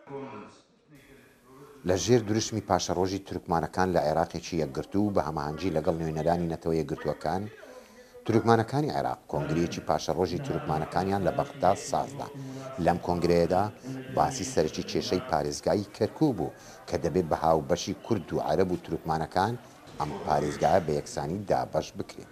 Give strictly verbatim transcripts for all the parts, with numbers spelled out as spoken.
لە ژێر دروشمی پاشەڕۆژی تورکمانەکان لە عێراقێکی یەکگرتوو بە هەماهەنگی لەگەڵ نوێنەرانی نەتەوە یەکگرتووەکان تورکمانەکانی عێراق کۆنگرەیەکی پاشەڕۆژی تورکمانەکانیان لە بەغدا سازدا. لەم کۆنگرەیەدا باسی سەرەکی کێشەی پارێزگایی کەرکووک بوو کە دەبێت بە هاوبەشی کورد و عەرەب و تورکمانەکان ئەم پارێزگایە بە یەکسانی دابەش بکرێت.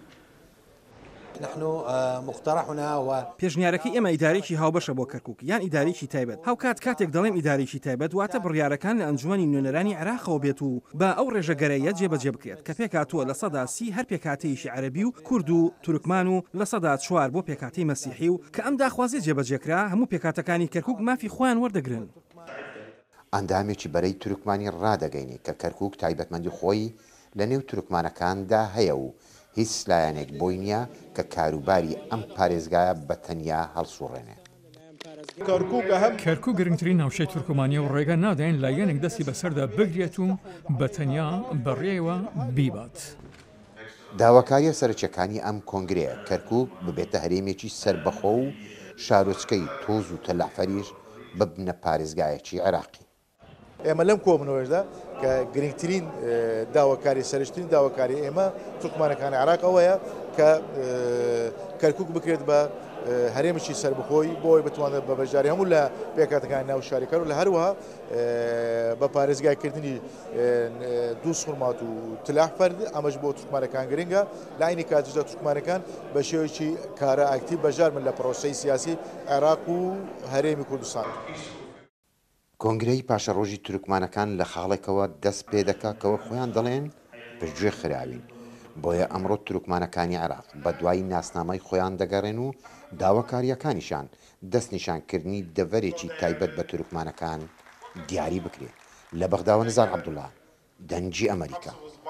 پێشنیارەکەی ئێمە ئیدارێکی هاوبەشە بۆ کەرکووک یان ئیدارێکی تایبەت. هاوکات کاتێک دەڵێم ئیدارێکی تایبەت واتە بڕیارەکان لە ئەنجومەنی نوێنەرانی عێراقەوە بێت و بە ئەو ڕێژەگەرەیە جێبەجێ بکرێت کە پێکاتووە لە سەدا سی هەر پێکاتەیەشی عەرەبی و کورد و تورکمان و لە سەدا چوار بۆ پێکاتەی مەسیحی و کە ئەم داخوازی جێبەجێکرا هەموو پێکاتەکانی کەرکووک مافی خۆیان وەردەگرن. ئەندامێکی بەرەی تورکمانی ڕادەگەینێ کە کەرکووک تایبەتمەندی خۆی لە نێو تورکمانەکاندا هەیە و هیچ لایەنێک بۆی نییە کە کاروباری ئەم پارێزگایە بە تەنیا هەڵسوڕێنێ. کەرکووک گرنگترین ناوچەی تورکمانیە و ڕێگە ناداین لایەنێک دەستی بەسەردا بگرێت و بە تەنیا بەڕێوە بیبات. داواکاریە سەرچەکانی ئەم کۆنگرەیە کەرکووک ببێتە هەرێمێکی سەربەخۆ و شارۆچکەی تۆز و تەلەحفەریش ببنە پارێزگایەکی عێراقی. ئێمە لەم کۆبنەوەشدا کە گرنگترین داواکاری سەرشترین داواکاری ئێمە تورکمانەکانی عێراق ئەوەیە کە کەرکووک بکرێت بە هەرێمێکی سەربەخۆی بۆی بتوانێت بە بەشداری هەموو لە پێکاتەکانی ناو شاریکار و لە هەروەها بە پارێزگایکردنی دوو سوورمات و تلەحفەر ئەمەش بۆ تورکمانەکان گرنگە لە عینی کاتیشدا تورکمانەکان بە شێوەیەکی کارە ئاکتیڤ بەشدار من لە پرۆسەی سیاسی عێراق و هەرێمی کوردستان. کۆنگرەی پاشەڕۆژی تورکمانەکان لە خاڵێکەوە دەست پێ دەکات کەەوە خۆیان دەڵێن پشتگوێ خراوین. بۆیە ئەمڕۆ تورکمانەکانی عێراق بە دوای ناسنامەی خۆیان دەگەڕێن و داواکاریەکانیشان دەستنیشانکردنی دەڤەرێکی تایبەت بە تورکمانەکان دیاری بکرێت. لە بەغداوە نزار عەبدوڵڵا، دەنگی ئەمریکا.